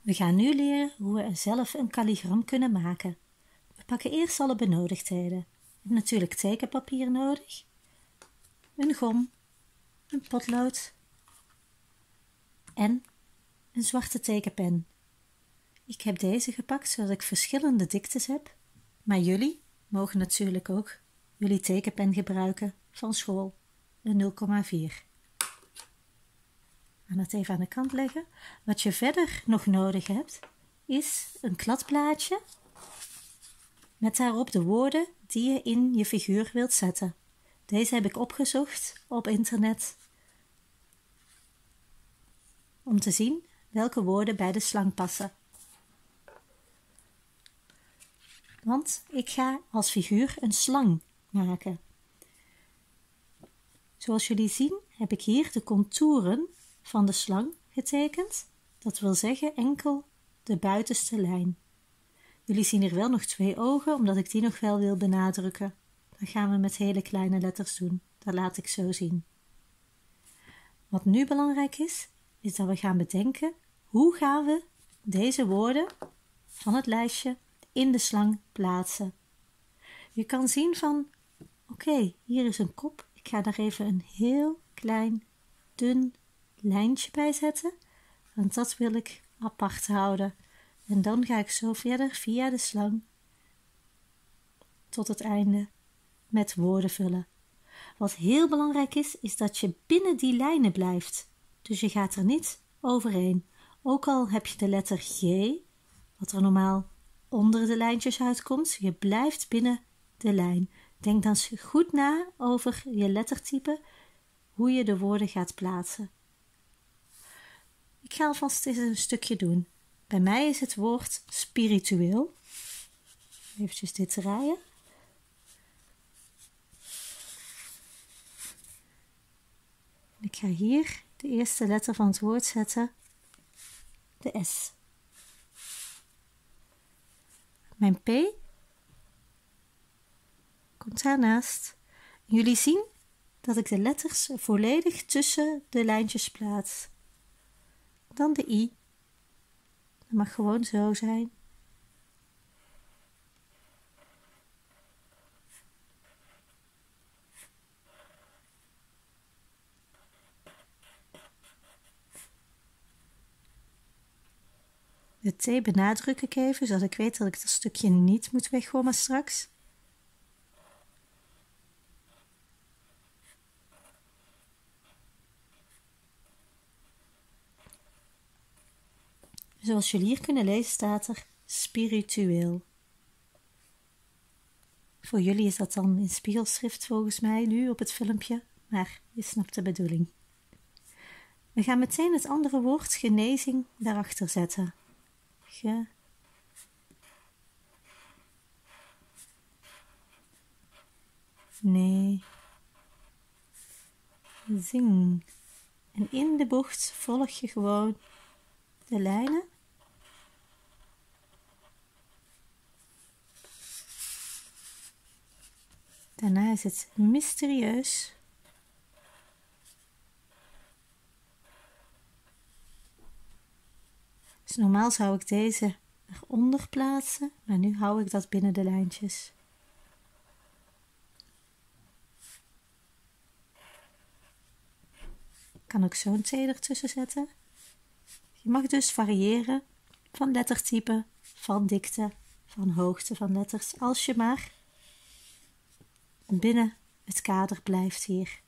We gaan nu leren hoe we zelf een kalligram kunnen maken. We pakken eerst alle benodigdheden. We hebben natuurlijk tekenpapier nodig, een gom, een potlood en een zwarte tekenpen. Ik heb deze gepakt zodat ik verschillende diktes heb, maar jullie mogen natuurlijk ook jullie tekenpen gebruiken van school, een 0,4. Ik ga het even aan de kant leggen. Wat je verder nog nodig hebt, is een kladblaadje met daarop de woorden die je in je figuur wilt zetten. Deze heb ik opgezocht op internet om te zien welke woorden bij de slang passen. Want ik ga als figuur een slang maken. Zoals jullie zien heb ik hier de contouren van de slang getekend. Dat wil zeggen enkel de buitenste lijn. Jullie zien hier wel nog 2 ogen, omdat ik die nog wel wil benadrukken. Dat gaan we met hele kleine letters doen. Dat laat ik zo zien. Wat nu belangrijk is, is dat we gaan bedenken hoe gaan we deze woorden van het lijstje in de slang plaatsen. Je kan zien van, oké, hier is een kop. Ik ga daar even een heel klein, dun lijntje bij zetten, want dat wil ik apart houden. En dan ga ik zo verder via de slang tot het einde met woorden vullen. Wat heel belangrijk is, is dat je binnen die lijnen blijft. Dus je gaat er niet overheen. Ook al heb je de letter G, wat er normaal onder de lijntjes uitkomt, je blijft binnen de lijn. Denk dan goed na over je lettertype, hoe je de woorden gaat plaatsen. Ik ga alvast eens een stukje doen. Bij mij is het woord spiritueel. Even dit draaien. Ik ga hier de eerste letter van het woord zetten, de S. Mijn P komt daarnaast. Jullie zien dat ik de letters volledig tussen de lijntjes plaats. Dan de I. Dat mag gewoon zo zijn. De T benadruk ik even, zodat ik weet dat ik dat stukje niet moet weggommen straks. Zoals jullie hier kunnen lezen staat er spiritueel. Voor jullie is dat dan in spiegelschrift volgens mij nu op het filmpje, maar je snapt de bedoeling. We gaan meteen het andere woord genezing daarachter zetten. Zing. En in de bocht volg je gewoon de lijnen. Daarna is het mysterieus. Dus normaal zou ik deze eronder plaatsen, maar nu hou ik dat binnen de lijntjes. Ik kan ook zo'n T ertussen zetten. Je mag dus variëren van lettertype, van dikte, van hoogte van letters, als je maar binnen het kader blijft hier.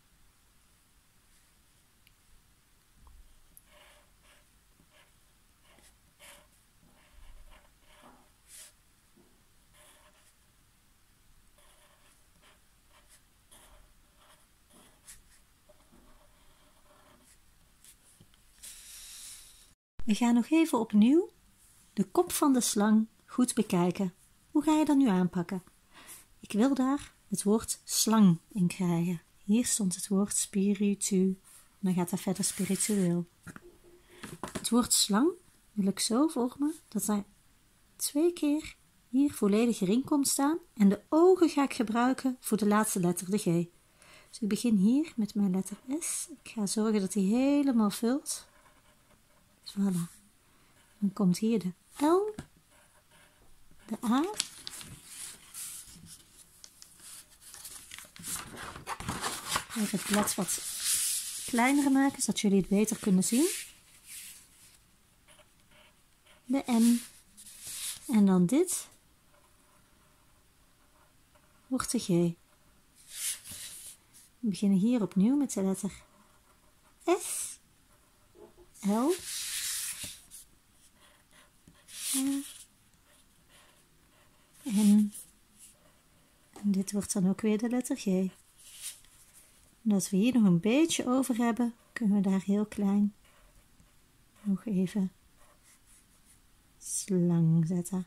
We gaan nog even opnieuw de kop van de slang goed bekijken. Hoe ga je dat nu aanpakken? Ik wil daar het woord slang in krijgen. Hier stond het woord spiritu. Dan gaat dat verder spiritueel. Het woord slang wil ik zo vormen dat hij 2 keer hier volledig erin komt staan. En de ogen ga ik gebruiken voor de laatste letter, de G. Dus ik begin hier met mijn letter S. Ik ga zorgen dat die helemaal vult. Voilà. Dan komt hier de L, de A. Even het blad wat kleiner maken, zodat jullie het beter kunnen zien. De M. En dan dit wordt de G. We beginnen hier opnieuw met de letter S, L, A, N. En dit wordt dan ook weer de letter G. En als we hier nog een beetje over hebben, kunnen we daar heel klein nog even slang zetten.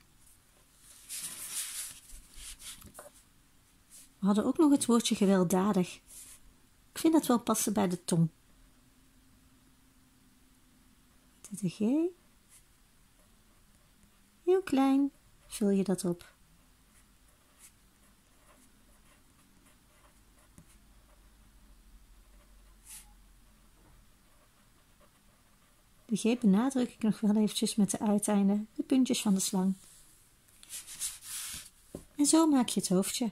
We hadden ook nog het woordje gewelddadig. Ik vind dat wel passen bij de tong. Met de G. Heel klein vul je dat op. De G benadruk ik nog wel eventjes met de uiteinden, de puntjes van de slang. En zo maak je het hoofdje.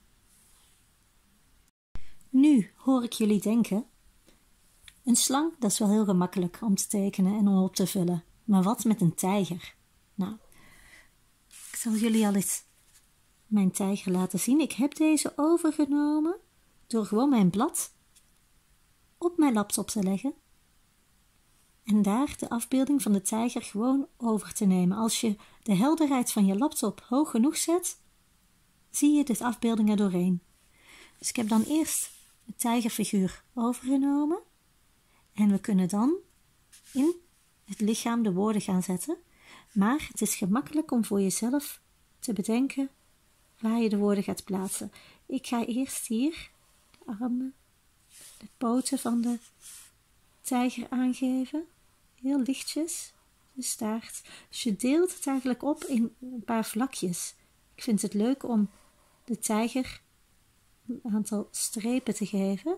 Nu hoor ik jullie denken, een slang dat is wel heel gemakkelijk om te tekenen en om op te vullen. Maar wat met een tijger? Nou, ik zal jullie al eens mijn tijger laten zien. Ik heb deze overgenomen door gewoon mijn blad op mijn laptop te leggen. En daar de afbeelding van de tijger gewoon over te nemen. Als je de helderheid van je laptop hoog genoeg zet, zie je de afbeelding er doorheen. Dus ik heb dan eerst de tijgerfiguur overgenomen. En we kunnen dan in het lichaam de woorden gaan zetten. Maar het is gemakkelijk om voor jezelf te bedenken waar je de woorden gaat plaatsen. Ik ga eerst hier de armen, de poten van de tijger aangeven. Heel lichtjes, de staart. Dus je deelt het eigenlijk op in een paar vlakjes. Ik vind het leuk om de tijger een aantal strepen te geven.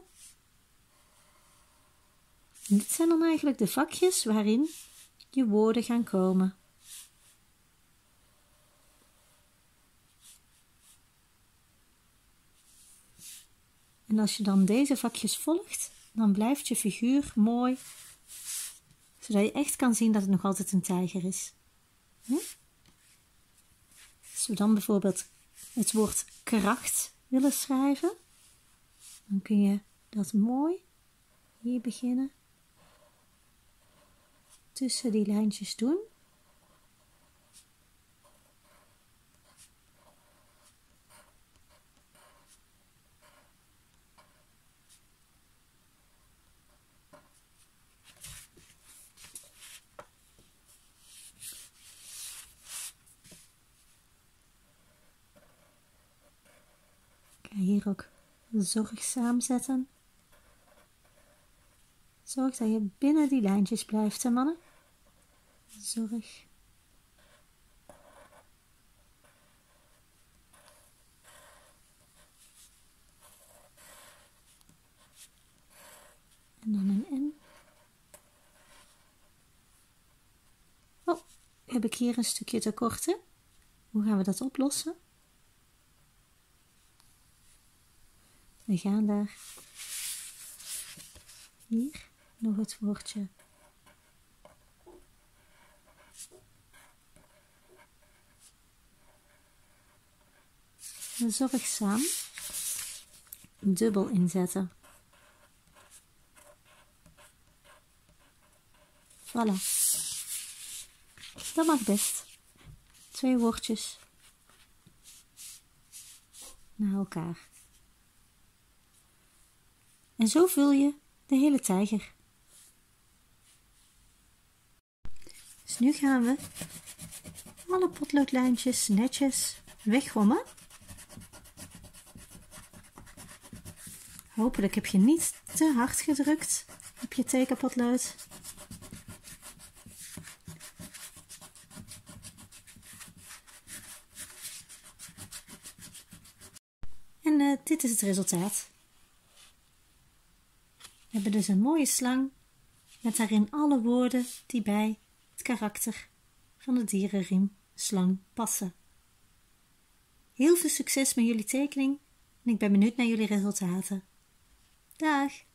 En dit zijn dan eigenlijk de vakjes waarin je woorden gaan komen. En als je dan deze vakjes volgt, dan blijft je figuur mooi, zodat je echt kan zien dat het nog altijd een tijger is. Als we dan bijvoorbeeld het woord kracht willen schrijven, dan kun je dat mooi hier beginnen, tussen die lijntjes doen. Hier ook zorgzaam zetten. Zorg dat je binnen die lijntjes blijft, hè mannen. Zorg. En dan een N. Oh, heb ik hier een stukje tekort, hè? Hoe gaan we dat oplossen? We gaan daar hier nog het woordje zorgzaam dubbel inzetten. Voilà. Dat mag best. 2 woordjes naar elkaar. En zo vul je de hele tijger. Dus nu gaan we alle potloodlijntjes netjes weggommen. Hopelijk heb je niet te hard gedrukt op je tekenpotlood. En dit is het resultaat. We hebben dus een mooie slang met daarin alle woorden die bij het karakter van de dierenriem slang passen. Heel veel succes met jullie tekening en ik ben benieuwd naar jullie resultaten. Dag!